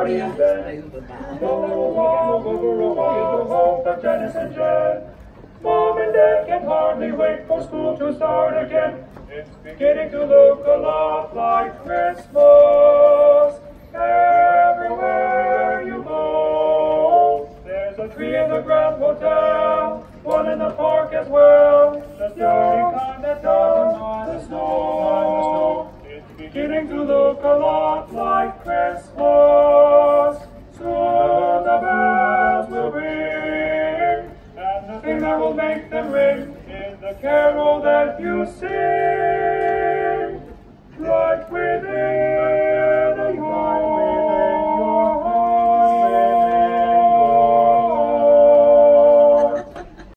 party in bed. Go home for Janice and Jen. Mom and Dad can hardly wait for school to start again. It's beginning to look a lot like Christmas. Everywhere you go, there's a tree in the Grand Hotel, one in the park as well. The sturdy kind that doesn't mind the snow. It's beginning to look a lot like Christmas. Soon the bells will ring, and the thing that will make them ring is the carol that you sing right within.